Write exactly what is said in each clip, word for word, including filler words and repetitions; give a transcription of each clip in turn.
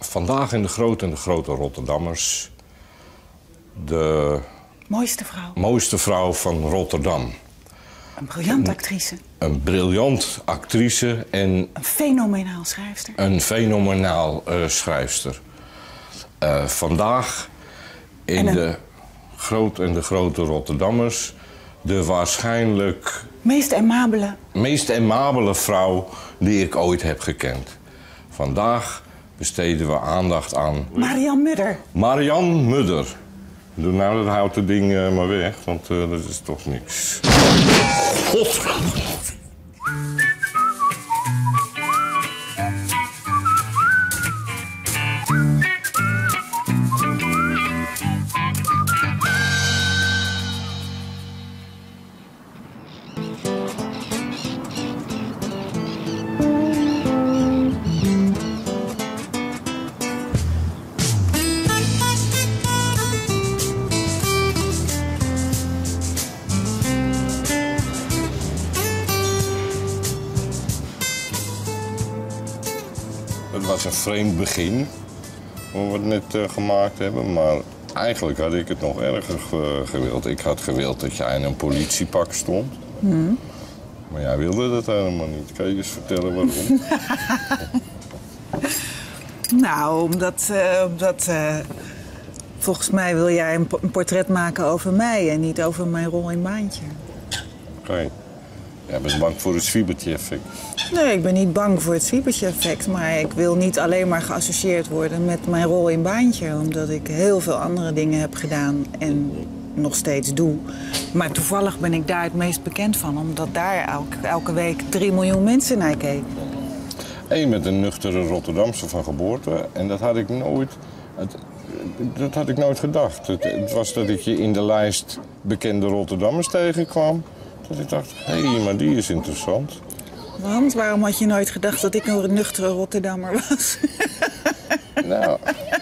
vandaag in de grote en de grote Rotterdammers de mooiste vrouw. mooiste vrouw van Rotterdam. Een briljant actrice. Een, een briljant actrice en... Een fenomenaal schrijfster. Een fenomenaal uh, schrijfster. Uh, vandaag in een... de groot en de grote Rotterdammers de waarschijnlijk... Meest aimabele. Meest aimabele vrouw die ik ooit heb gekend. Vandaag besteden we aandacht aan... Marian Mudder. Marian Mudder. Doe nou dat houten ding uh, maar weg, want uh, dat is toch niks. God! Het was een vreemd begin, wat we net uh, gemaakt hebben, maar eigenlijk had ik het nog erger ge gewild. Ik had gewild dat jij in een politiepak stond, mm. maar jij wilde dat helemaal niet. Kan je eens vertellen waarom? Nou, omdat, uh, omdat uh, volgens mij wil jij een, een portret maken over mij en niet over mijn rol in Baantje. Oké. Okay. Jij bent bang voor het Swiebertje-effect. Nee, ik ben niet bang voor het Swiebertje-effect, maar ik wil niet alleen maar geassocieerd worden met mijn rol in Baantje, omdat ik heel veel andere dingen heb gedaan en nog steeds doe. Maar toevallig ben ik daar het meest bekend van, omdat daar elke, elke week drie miljoen mensen naar keken. En je bent een nuchtere Rotterdamse van geboorte en dat had ik nooit, het, dat had ik nooit gedacht. Het, het was dat ik je in de lijst bekende Rotterdammers tegenkwam. Dat ik dacht, hé, hey, maar die is interessant. Want waarom had je nooit gedacht dat ik een nuchtere Rotterdammer was? Nou,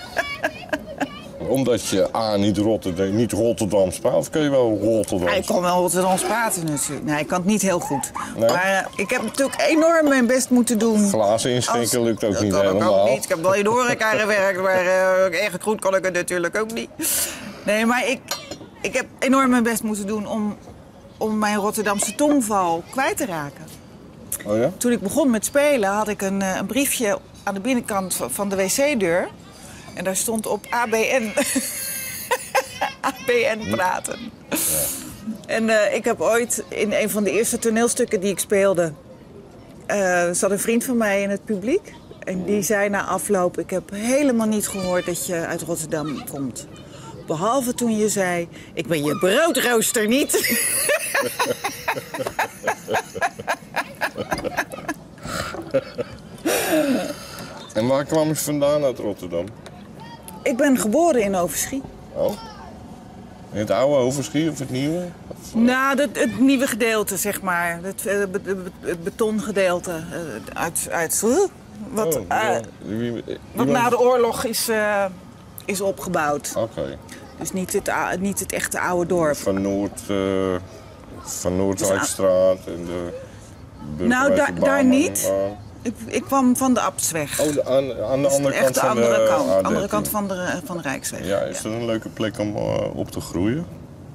omdat je A, niet, Rotterdam, niet Rotterdams praat, of kun je wel Rotterdams? Ja, ik kon wel Rotterdams praten natuurlijk. Nee, ik kan het niet heel goed. Nee? Maar uh, ik heb natuurlijk enorm mijn best moeten doen. Glazen inschenken als... lukt ook dat niet kan helemaal. Ook niet. Ik heb wel in de horeca gewerkt, maar uh, erg goed kan ik het natuurlijk ook niet. Nee, maar ik, ik heb enorm mijn best moeten doen om... om mijn Rotterdamse tongval kwijt te raken. Oh ja? Toen ik begon met spelen had ik een, een briefje aan de binnenkant van de wc-deur. En daar stond op A B N. A B N praten. Ja. En uh, ik heb ooit in een van de eerste toneelstukken die ik speelde... Uh, zat een vriend van mij in het publiek. En die zei na afloop, ik heb helemaal niet gehoord dat je uit Rotterdam komt. Behalve toen je zei, ik ben je broodrooster niet. En waar kwam je vandaan uit Rotterdam? Ik ben geboren in Overschie. Oh. In het oude Overschie of het nieuwe? Of... Nou, het, het nieuwe gedeelte, zeg maar. Het, het, het betongedeelte. Uit, uit, wat oh, ja. uh, wie, wie, wat na de oorlog is, uh, is opgebouwd. Oké. Okay. Dus niet het, niet het echte oude dorp. Van Noord, uh, van Noordwijkstraat en de... Nou, da daar niet. Uh, ik, ik kwam van de Abtsweg. Oh, de, aan, aan de dus andere kant de van andere de kant, A dertien. andere kant van de, van de Rijksweg. Ja, is ja. dat een leuke plek om uh, op te groeien?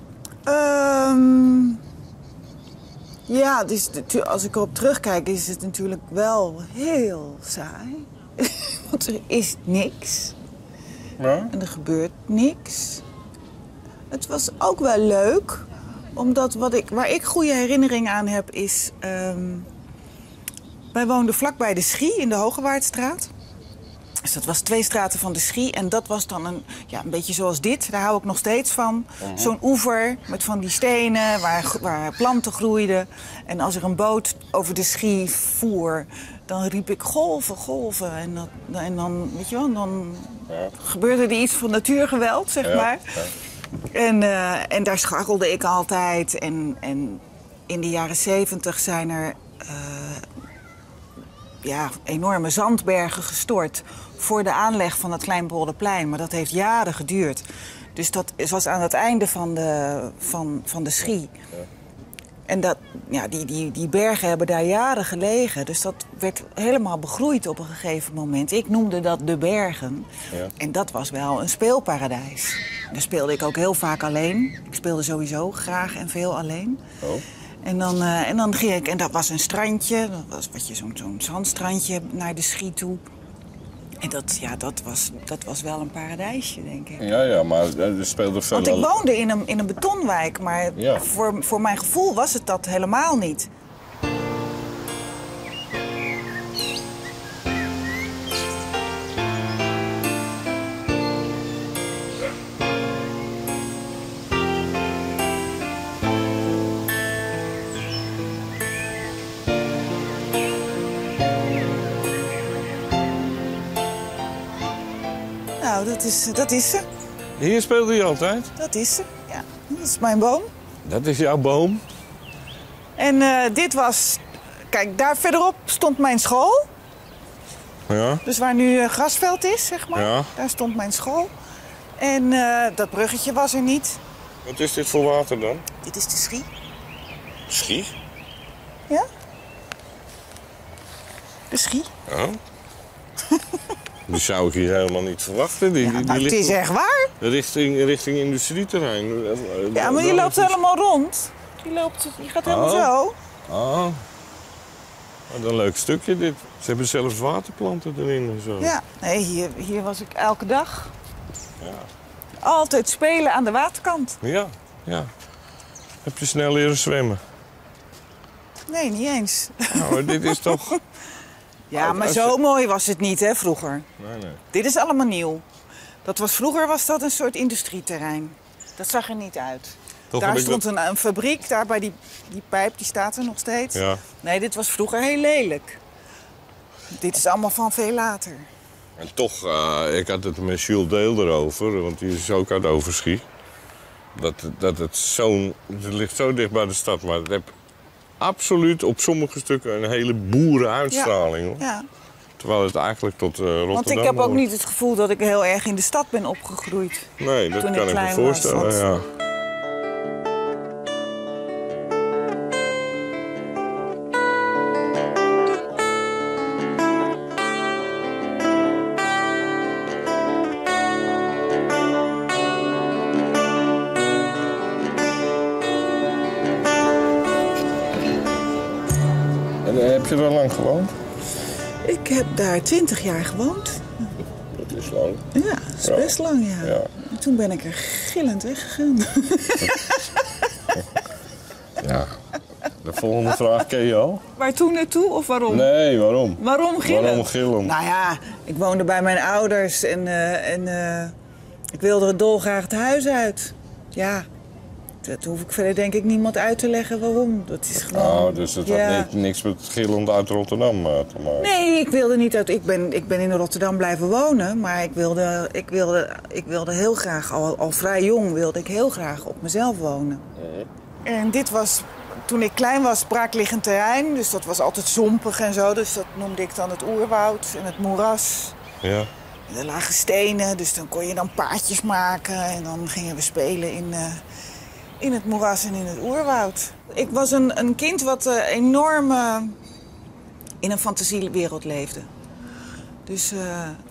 Um, ja, dus, als ik erop terugkijk is het natuurlijk wel heel saai. Want er is niks. Ja? En er gebeurt niks. Het was ook wel leuk, omdat wat ik, waar ik goede herinneringen aan heb is... Um, wij woonden vlakbij de Schie in de Hogewaardstraat. Dus dat was twee straten van de Schie. En dat was dan een, ja, een beetje zoals dit. Daar hou ik nog steeds van. Uh-huh. Zo'n oever met van die stenen waar, waar planten groeiden. En als er een boot over de Schie voer, dan riep ik golven, golven. En, dat, en dan, weet je wel, dan ja. gebeurde er iets van natuurgeweld, zeg ja, maar. Ja. En, uh, en daar scharrelde ik altijd. En, en in de jaren zeventig zijn er uh, ja, enorme zandbergen gestort voor de aanleg van het Kleinbolderplein. Maar dat heeft jaren geduurd. Dus dat was aan het einde van de, van, van de Schie. En dat, ja, die, die, die bergen hebben daar jaren gelegen. Dus dat werd helemaal begroeid op een gegeven moment. Ik noemde dat de bergen. Ja. En dat was wel een speelparadijs. Daar speelde ik ook heel vaak alleen. Ik speelde sowieso graag en veel alleen. Oh. En dan, uh, en dan ging ik, en dat was een strandje. Dat was wat je zo'n zo'n zandstrandje naar de Schie toe. En dat, ja, dat, was, dat was wel een paradijsje, denk ik. Ja, ja, maar er speelde veel... Want ik woonde in een, in een betonwijk, maar Ja. voor, voor mijn gevoel was het dat helemaal niet. Nou, dat is, dat is ze. Hier speelde je altijd? Dat is ze, ja. Dat is mijn boom. Dat is jouw boom? En uh, dit was... Kijk, daar verderop stond mijn school. Ja. Dus waar nu uh, grasveld is, zeg maar. Ja. Daar stond mijn school. En uh, dat bruggetje was er niet. Wat is dit voor water dan? Dit is de Schie. Schie? Ja? De Schie. Ja. Die zou ik hier helemaal niet verwachten. Die, Ja, die, die nou, het ligt is echt waar. richting, richting industrieterrein. Ja, maar je loopt helemaal rond. Je, loopt, je gaat helemaal Oh. zo. Ah. Wat een leuk stukje dit. Ze hebben zelfs waterplanten erin en zo. Ja, nee, hier, hier was ik elke dag. Ja. Altijd spelen aan de waterkant. Ja, ja. Heb je snel leren zwemmen? Nee, niet eens. Nou, dit is toch... Ja, maar Als zo je- mooi was het niet, hè, vroeger. Nee, nee. Dit is allemaal nieuw. Dat was, vroeger was dat een soort industrieterrein. Dat zag er niet uit. Toch daar heb ik stond dat- een, een fabriek, daar bij die, die pijp, die staat er nog steeds. Ja. Nee, dit was vroeger heel lelijk. Dit is allemaal van veel later. En toch, uh, ik had het met Jules Deel erover, want die is ook uit Overschie. Dat, dat het zo'n... Het ligt zo dicht bij de stad, maar het heeft absoluut op sommige stukken een hele boerenuitstraling. Hoor. Ja. Terwijl het eigenlijk tot uh, Rotterdam Want ik heb ook hoort. niet het gevoel dat ik heel erg in de stad ben opgegroeid. Nee, dat toen ik kan ik me klein voorstellen, was, ja. En uh, heb je daar lang gewoond? Ik heb daar twintig jaar gewoond. Dat is lang. Ja, dat is Ja. best lang, ja. Ja. En toen ben ik er gillend weggegaan. Ja. De volgende vraag ken je al? Waar toen naartoe of waarom? Nee, waarom? Waarom gillend? Waarom gillend? Nou ja, ik woonde bij mijn ouders en, uh, en uh, ik wilde er dolgraag het huis uit. Ja, dat hoef ik verder denk ik niemand uit te leggen waarom. Dat is gewoon... Oh, dus het ja. had niks, niks met gillend uit Rotterdam uh, te maken? Nee, ik wilde niet uit... Ik ben, ik ben in Rotterdam blijven wonen, maar ik wilde, ik wilde, ik wilde heel graag, al, al vrij jong, wilde ik heel graag op mezelf wonen. En dit was, toen ik klein was, braakliggend terrein. Dus dat was altijd zompig en zo. Dus dat noemde ik dan het oerwoud en het moeras. Ja. Er lagen stenen, dus dan kon je dan paadjes maken. En dan gingen we spelen in, uh, in het moeras en in het oerwoud. Ik was een, een kind wat uh, enorm uh, in een fantasiewereld leefde. Dus uh,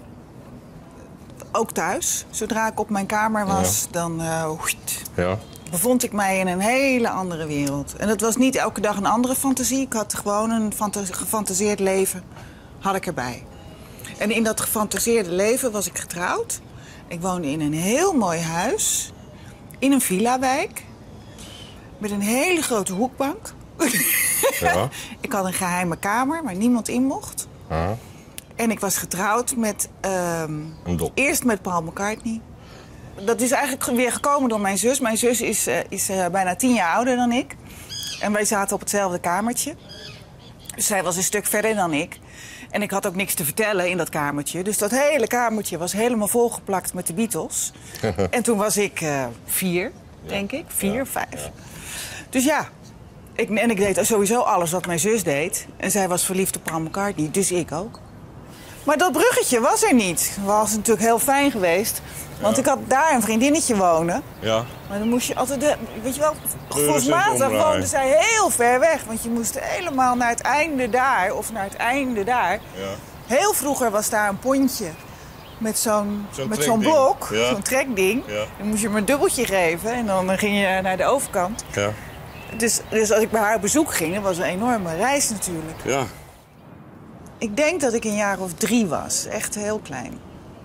ook thuis. Zodra ik op mijn kamer was, ja. dan... Uh, Ja. bevond ik mij in een hele andere wereld. En dat was niet elke dag een andere fantasie. Ik had gewoon een fanta- gefantaseerd leven, had ik erbij. En in dat gefantaseerde leven was ik getrouwd. Ik woonde in een heel mooi huis, in een villa-wijk, met een hele grote hoekbank. Ja. Ik had een geheime kamer waar niemand in mocht. Ja. En ik was getrouwd met... Um, Een dop. Eerst met Paul McCartney. Dat is eigenlijk weer gekomen door mijn zus. Mijn zus is, uh, is uh, bijna tien jaar ouder dan ik. En wij zaten op hetzelfde kamertje. Dus zij was een stuk verder dan ik. En ik had ook niks te vertellen in dat kamertje. Dus dat hele kamertje was helemaal volgeplakt met de Beatles. En toen was ik uh, vier, ja. denk ik. Vier, ja. vijf. Ja. Dus ja, ik, en ik deed sowieso alles wat mijn zus deed. En zij was verliefd op Paul McCartney, dus ik ook. Maar dat bruggetje was er niet. Dat was natuurlijk heel fijn geweest. Want Ja. ik had daar een vriendinnetje wonen. Ja. Maar dan moest je altijd, de, weet je wel, steeds gevoelsmatig omdraaien. woonde zij heel ver weg. Want je moest helemaal naar het einde daar, of naar het einde daar. Ja. Heel vroeger was daar een pontje met zo'n Zo'n met zo'n trekding. blok, Ja. zo'n trekding. Ja. Dan moest je maar een dubbeltje geven en dan ging je naar de overkant. Ja. Dus, dus als ik bij haar op bezoek ging, dat was een enorme reis natuurlijk. Ja. Ik denk dat ik een jaar of drie was, echt heel klein.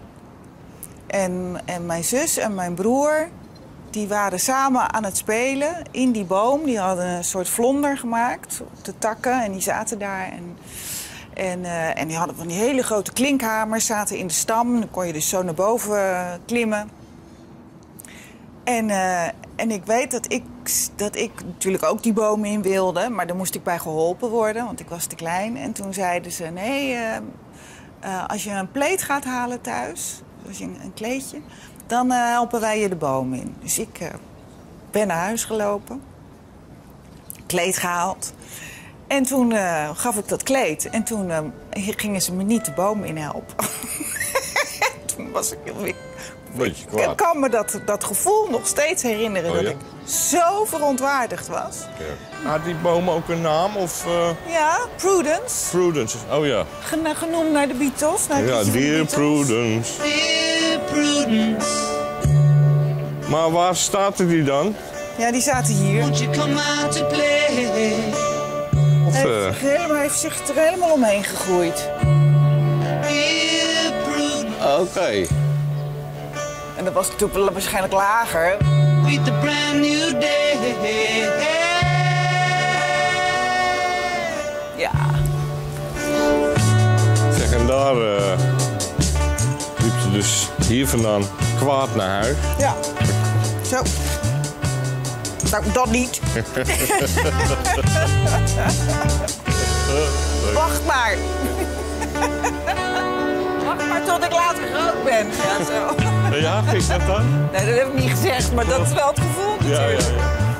En, en mijn zus en mijn broer, die waren samen aan het spelen in die boom. Die hadden een soort vlonder gemaakt op de takken en die zaten daar. En, en, uh, en die hadden van die hele grote klinkhamers, zaten in de stam. Dan kon je dus zo naar boven uh, klimmen. En, uh, en ik weet dat ik, dat ik natuurlijk ook die boom in wilde. Maar daar moest ik bij geholpen worden, want ik was te klein. En toen zeiden ze, nee, uh, uh, als je een pleet gaat halen thuis, als je een, een kleedje, dan uh, helpen wij je de boom in. Dus ik uh, ben naar huis gelopen, kleed gehaald. En toen uh, gaf ik dat kleed. En toen uh, gingen ze me niet de boom in helpen. Toen was ik... ik Beetje Ik kwaad. kan me dat, dat gevoel nog steeds herinneren, Oh, dat ja? ik zo verontwaardigd was. Ja. Had die boom ook een naam of... Uh... Ja, Prudence. Prudence. Oh ja. Gen- genoemd naar de Beatles. Naar het Ja, liedje van de Dear Beatles. Prudence. Dear Prudence, Maar waar staat die dan? Ja, die zaten hier. won't you come out to play? Of, Hij uh, heeft, zich helemaal, hij heeft zich er helemaal omheen gegroeid. Dear Prudence, Oké. Okay. En dat was natuurlijk waarschijnlijk lager. greet the brand new day. Ja. Zeg, en daar uh, liep ze dus hier vandaan kwaad naar huis. Ja. Zo. Nou, dat niet. Wacht maar. Wacht maar tot ik later groot ben. Ja, zo. Ja, ging dat dan? Nee, dat heb ik niet gezegd, maar dat is wel het gevoel Ja, ja, natuurlijk.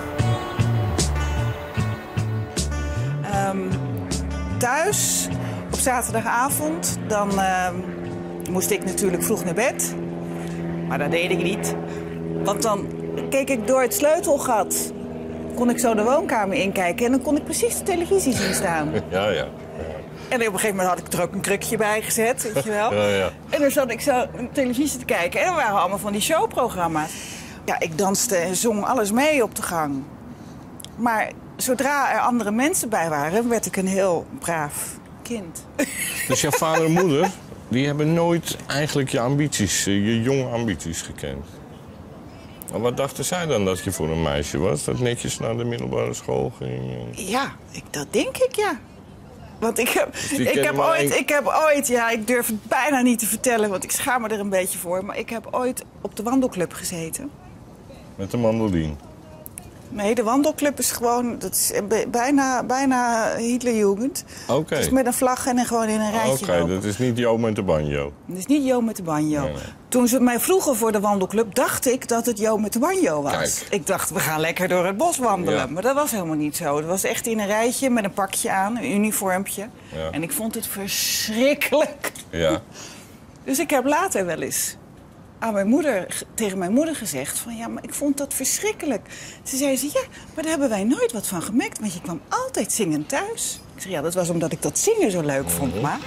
ja. Ehm, thuis, op zaterdagavond, dan ehm, moest ik natuurlijk vroeg naar bed. Maar dat deed ik niet. Want dan keek ik door het sleutelgat. Kon ik zo de woonkamer inkijken en dan kon ik precies de televisie zien staan. Ja, ja. En op een gegeven moment had ik er ook een krukje bij gezet, weet je wel. Ja, ja. En dan zat ik zo televisie te kijken en er waren allemaal van die showprogramma's. Ja, ik danste en zong alles mee op de gang. Maar zodra er andere mensen bij waren, werd ik een heel braaf kind. Dus jouw vader en moeder, die hebben nooit eigenlijk je ambities, eh, je jonge ambities gekend. Maar wat dachten zij dan dat je voor een meisje was? Dat netjes naar de middelbare school ging? en- Ja, ik, dat denk ik, ja. Want ik heb, die ik, kennen heb maar ooit, één- ik heb ooit, ja, ik durf het bijna niet te vertellen, want ik schaam me er een beetje voor. Maar ik heb ooit op de wandelclub gezeten. Met de mandoline. Nee, de wandelclub is gewoon, dat is b- bijna, bijna Hitlerjugend. Oké. Het is met een vlag en dan gewoon in een Oké, rijtje lopen. dat is niet Jo met de banjo. Dat is niet Jo met de banjo. Nee, nee. Toen ze mij vroegen voor de wandelclub, dacht ik dat het Jo met de banjo was. Kijk. Ik dacht, we gaan lekker door het bos wandelen. Ja. Maar dat was helemaal niet zo. Het was echt in een rijtje met een pakje aan, een uniformpje. Ja. En ik vond het verschrikkelijk. Ja. Dus ik heb later wel eens aan mijn moeder, tegen mijn moeder gezegd van ja, maar ik vond dat verschrikkelijk. Ze zei ze, ja, maar daar hebben wij nooit wat van gemerkt, want je kwam altijd zingend thuis. Ik zeg ja, dat was omdat ik dat zingen zo leuk vond, ma.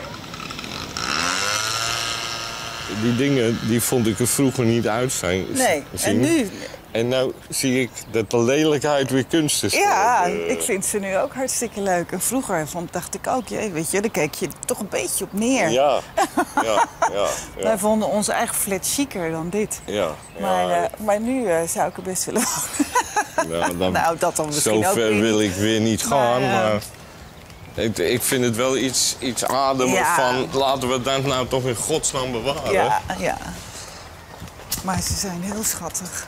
Die dingen die vond ik er vroeger niet uit zijn. Nee, en zien. nu? En nou zie ik dat de lelijkheid weer kunst is. Ja, geworden. ik vind ze nu ook hartstikke leuk. En vroeger vond, dacht ik ook, ja, weet je, daar keek je toch een beetje op neer. Ja, ja, ja. Wij ja. vonden onze eigen flat chiquer dan dit. ja, Maar, ja. eh, maar nu eh, zou ik er best willen Nou, dan, Nou, dat dan misschien zo ook ver weer wil niet. ik weer niet gaan, Maar, maar... eh, Ik, ik vind het wel iets, iets ademen Ja. van... laten we dat nou toch in godsnaam bewaren. Ja, ja. Maar ze zijn heel schattig.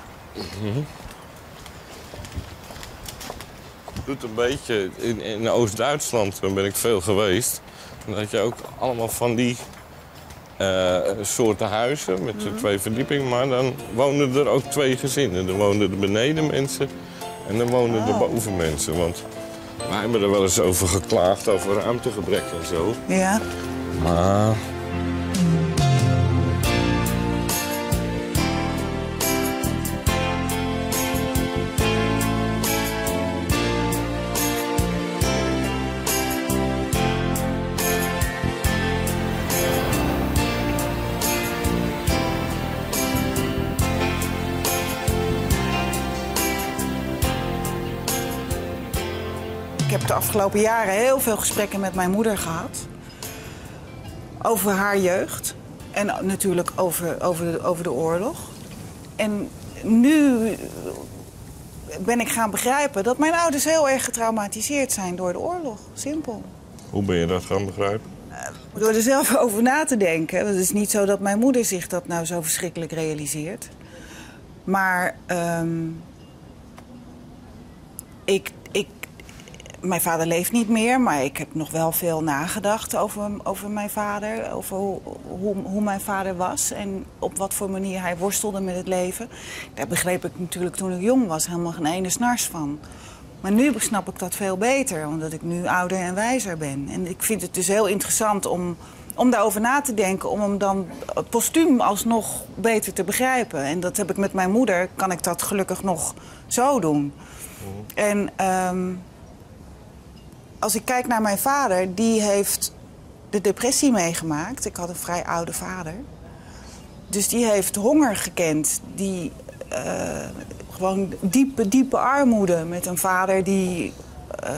Doet een beetje... In, in Oost-Duitsland ben ik veel geweest. En dat je ook allemaal van die eh, soorten huizen met de twee verdiepingen. Maar dan woonden er ook twee gezinnen. Er woonden er beneden mensen en dan woonden er Oh. boven mensen. Want wij hebben er wel eens over geklaagd, over ruimtegebrek en zo. Ja. Maar afgelopen jaren heel veel gesprekken met mijn moeder gehad. Over haar jeugd. En natuurlijk over, over, de, over de oorlog. En nu ben ik gaan begrijpen dat mijn ouders heel erg getraumatiseerd zijn door de oorlog. Simpel. Hoe ben je dat gaan begrijpen? Door er zelf over na te denken. Het is niet zo dat mijn moeder zich dat nou zo verschrikkelijk realiseert. Maar um, ik, ik, mijn vader leeft niet meer, maar ik heb nog wel veel nagedacht over, over mijn vader. Over hoe, hoe, hoe mijn vader was en op wat voor manier hij worstelde met het leven. Daar begreep ik natuurlijk toen ik jong was helemaal geen ene snars van. Maar nu snap ik dat veel beter, omdat ik nu ouder en wijzer ben. En ik vind het dus heel interessant om, om daarover na te denken, om hem dan postuum alsnog beter te begrijpen. En dat heb ik met mijn moeder, kan ik dat gelukkig nog zo doen. Mm. En um, als ik kijk naar mijn vader, die heeft de depressie meegemaakt. Ik had een vrij oude vader. Dus die heeft honger gekend, die... Uh, Gewoon diepe, diepe armoede met een vader die, uh,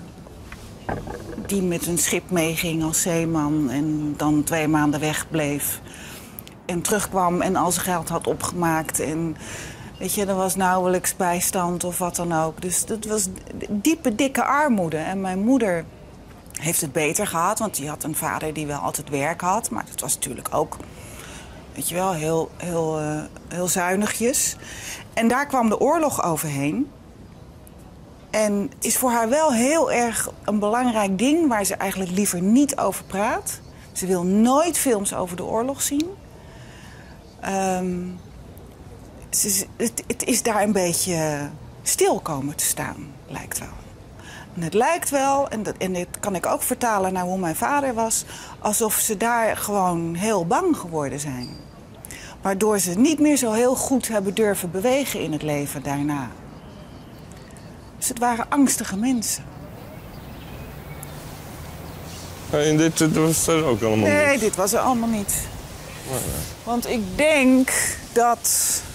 die met een schip meeging als zeeman en dan twee maanden wegbleef. En terugkwam en al zijn geld had opgemaakt. En weet je, er was nauwelijks bijstand of wat dan ook. Dus dat was diepe, dikke armoede. En mijn moeder heeft het beter gehad, want die had een vader die wel altijd werk had. Maar dat was natuurlijk ook, weet je wel, heel, heel, uh, heel zuinigjes. En daar kwam de oorlog overheen. En is voor haar wel heel erg een belangrijk ding waar ze eigenlijk liever niet over praat. Ze wil nooit films over de oorlog zien. Um, ze, het, het is daar een beetje stil komen te staan, lijkt wel. En het lijkt wel, en dat, en dat kan ik ook vertalen naar hoe mijn vader was, alsof ze daar gewoon heel bang geworden zijn. Waardoor ze niet meer zo heel goed hebben durven bewegen in het leven daarna. Dus het waren angstige mensen. En dit, dit was er ook allemaal niet? Nee, dit was er allemaal niet. Nee, nee. Want ik denk dat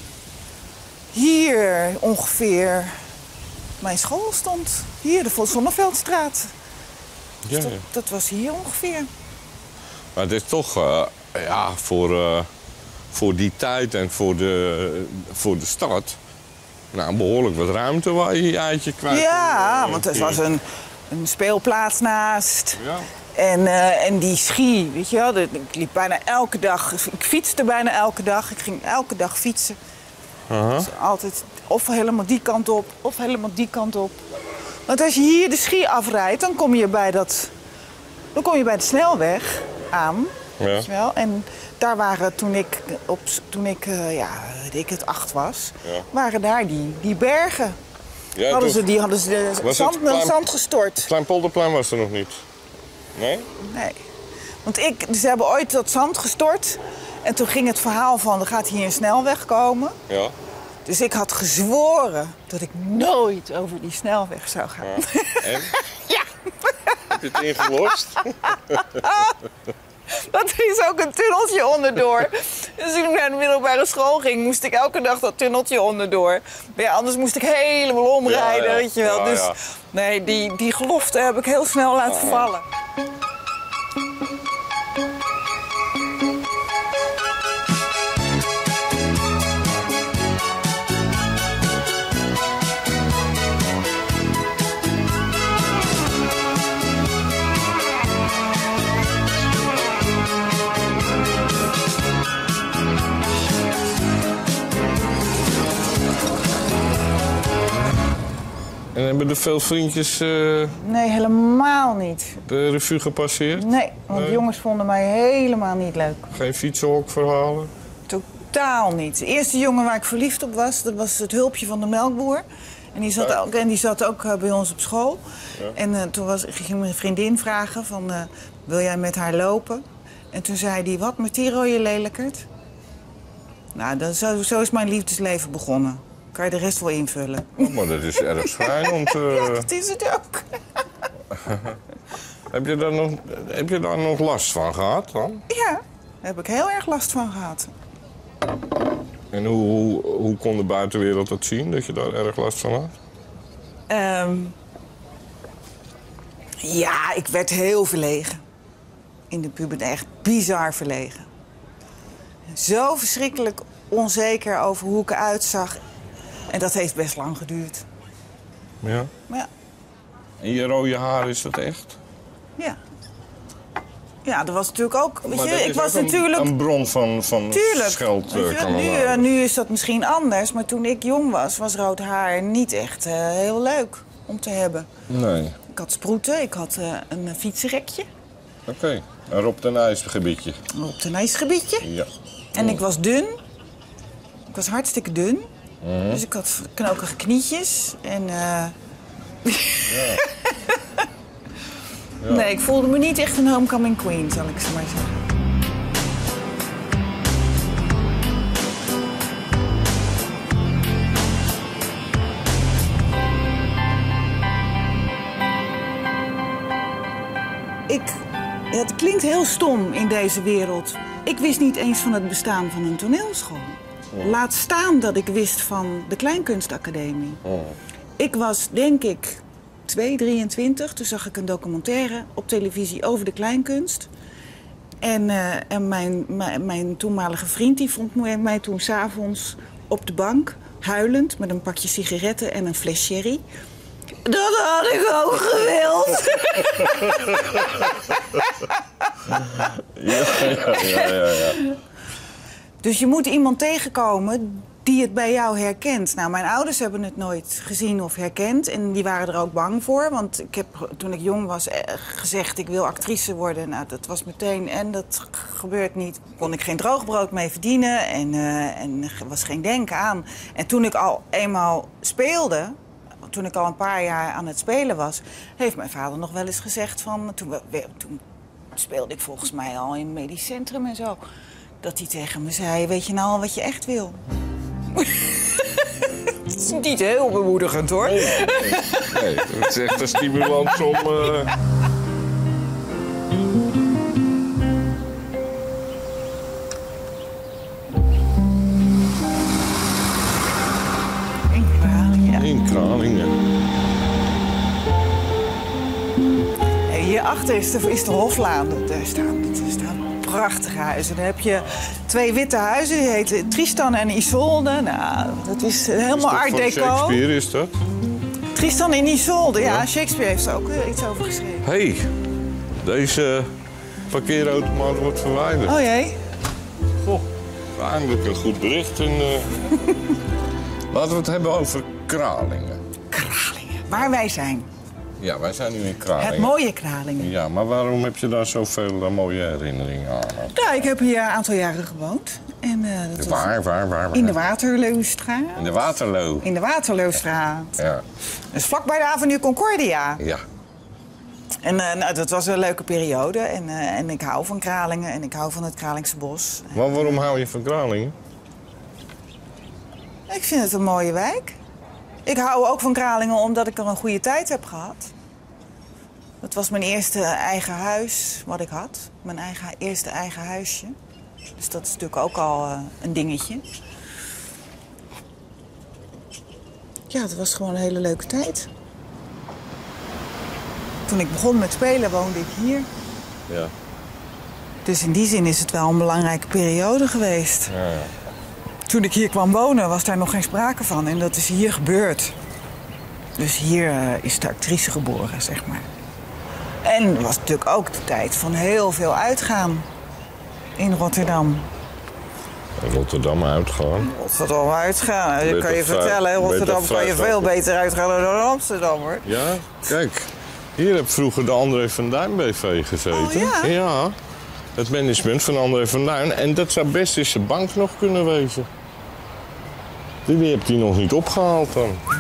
hier ongeveer mijn school stond. Hier, de Von Sonneveldstraat. Ja, Dus dat, ja. dat was hier ongeveer. Maar het is toch, uh, ja, voor, uh, voor die tijd en voor de, voor de stad... Nou, behoorlijk wat ruimte waar je je eitje kwijt kon. Ja, Uh, want er hier. was een, een speelplaats naast. Ja. En, uh, en die ski, weet je wel, dat- ik liep bijna elke dag, ik fietste bijna elke dag. Ik ging elke dag fietsen. Uh-huh. Dus altijd of helemaal die kant op, of helemaal die kant op. Want als je hier de ski afrijdt, dan kom je bij, dat, dan kom je bij de snelweg aan. Ja. Weet je wel? En daar waren, toen ik, op, toen ik uh, ja, weet ik het, acht was, Ja. waren daar die, die bergen. Ja, hadden toen- ze, die hadden ze de Was zand, het klein- zand gestort. Kleinpolderplein was er nog niet. Nee? Nee. Want ik, ze hebben ooit dat zand gestort. En toen ging het verhaal van, er gaat hier een snelweg komen. Ja. Dus ik had gezworen dat ik nooit over die snelweg zou gaan. Ja. En? Ja. Heb je het ingelost? Want er is ook een tunneltje onderdoor. Dus toen ik naar de middelbare school ging, moest ik elke dag dat tunneltje onderdoor. Maar ja, anders moest ik helemaal omrijden, Ja, ja. weet je wel. Ja, dus ja. nee, die, die gelofte heb ik heel snel laten vallen. En hebben er veel vriendjes uh, Nee, helemaal niet. de revue gepasseerd? Nee, want Nee. jongens vonden mij helemaal niet leuk. Geen fietsenhokverhalen? Totaal niet. De eerste jongen waar ik verliefd op was, dat was het hulpje van de melkboer. En die zat Ja. ook, en die zat ook uh, bij ons op school. Ja. En uh, toen was, ging mijn vriendin vragen van, uh, wil jij met haar lopen? En toen zei hij, wat, met die rode lelijkert? Nou, dat, zo, zo is mijn liefdesleven begonnen. Kan je de rest wel invullen. Oh, maar dat is erg schrijnend. Uh, Dat is het ook. heb, je daar nog, heb je daar nog last van gehad dan? Ja, daar heb ik heel erg last van gehad. En hoe, hoe, hoe kon de buitenwereld dat zien, dat je daar erg last van had? Ehm, Ja, ik werd heel verlegen. In de puberteit, echt bizar verlegen. Zo verschrikkelijk onzeker over hoe ik eruit zag. En dat heeft best lang geduurd. Ja. Maar ja, En je rode haar, is dat echt? ja. Ja, dat was natuurlijk ook... Weet Maar je, dat ik is was ook natuurlijk... Een, een bron van, van Tuurlijk. scheld. Weet je Uh, wat, nu, uh, nu is dat misschien anders, maar toen ik jong was, was rood haar niet echt uh, heel leuk om te hebben. Nee. Ik had sproeten, ik had uh, een fietsenrekje. Oké. Okay. Een Rob de Nijs gebiedje. Op een ijsgebiedje. Ja. En ik was dun. Ik was hartstikke dun. Mm-hmm. Dus ik had knokige knietjes. En, uh... Ja. Ja. Nee, ik voelde me niet echt een homecoming queen, zal ik zo maar zeggen. Ik, ja, het klinkt heel stom in deze wereld. Ik wist niet eens van het bestaan van een toneelschool. Oh. Laat staan dat ik wist van de Kleinkunstacademie. Oh. Ik was, denk ik, twee, drieëntwintig. Toen zag ik een documentaire op televisie over de kleinkunst. En, uh, en mijn, mijn, mijn toenmalige vriend die vond mij toen 's avonds op de bank, huilend, met een pakje sigaretten en een fles sherry. Dat had ik ook gewild. Ja, ja, ja, ja, ja. Dus je moet iemand tegenkomen die het bij jou herkent. Nou, mijn ouders hebben het nooit gezien of herkend. En die waren er ook bang voor. Want ik heb toen ik jong was gezegd, ik wil actrice worden. Nou, dat was meteen, en dat gebeurt niet. Kon ik geen droogbrood mee verdienen. En, uh, en er was geen denken aan. En toen ik al eenmaal speelde, toen ik al een paar jaar aan het spelen was, heeft mijn vader nog wel eens gezegd van, toen, we, toen speelde ik volgens mij al in een medisch centrum en zo, dat hij tegen me zei, weet je nou al wat je echt wil? Het is niet heel bemoedigend, hoor. Nee, nee, nee, het is echt een stimulans om... Uh... In Kralingen. In Kralingen. Hierachter is de, is de Hoflaan. Daar staan, daar staan prachtige huizen. Dan heb je twee witte huizen, die heten Tristan en Isolde. Nou, dat is helemaal Is dat art van deco. Shakespeare, is dat? Tristan en Isolde, ja. Ja. Shakespeare heeft er ook uh, iets over geschreven. Hé, hey, deze parkeerautomaat wordt verwijderd. Oh jee. Goh, eindelijk een goed bericht. En, uh... Laten we het hebben over Kralingen. Kralingen, waar wij zijn. Ja, wij zijn nu in Kralingen. Het mooie Kralingen. Ja, maar waarom heb je daar zoveel uh, mooie herinneringen aan? Ja, ik heb hier een aantal jaren gewoond. En, uh, dat was Waar, waar, waar, waar? in de Waterloostraat. In de Waterloo. In de Waterloostraat. Ja. Dus vlakbij de Avenue Concordia. Ja. En uh, nou, dat was een leuke periode. En, uh, en ik hou van Kralingen en ik hou van het Kralingse bos. Maar waarom hou je van Kralingen? Ik vind het een mooie wijk. Ik hou ook van Kralingen omdat ik er een goede tijd heb gehad. Dat was mijn eerste eigen huis wat ik had. Mijn eigen, eerste eigen huisje. Dus dat is natuurlijk ook al uh, een dingetje. Ja, het was gewoon een hele leuke tijd. Toen ik begon met spelen woonde ik hier. Ja. Dus in die zin is het wel een belangrijke periode geweest. Ja, ja. Toen ik hier kwam wonen was daar nog geen sprake van. En dat is hier gebeurd. Dus hier uh, is de actrice geboren, zeg maar. En het was natuurlijk ook de tijd van heel veel uitgaan in Rotterdam. Rotterdam uitgaan. Rotterdam uitgaan, dat Beter kan je vrij- vertellen. In Rotterdam beter kan je vrij- veel beter uitgaan dan in Amsterdam, hoor. Ja, kijk. Hier heb vroeger de André van Duin B V gezeten. Oh, ja? Ja. Het management van André van Duin. En dat zou best eens de bank nog kunnen wezen. Die, die hebt hij nog niet opgehaald dan.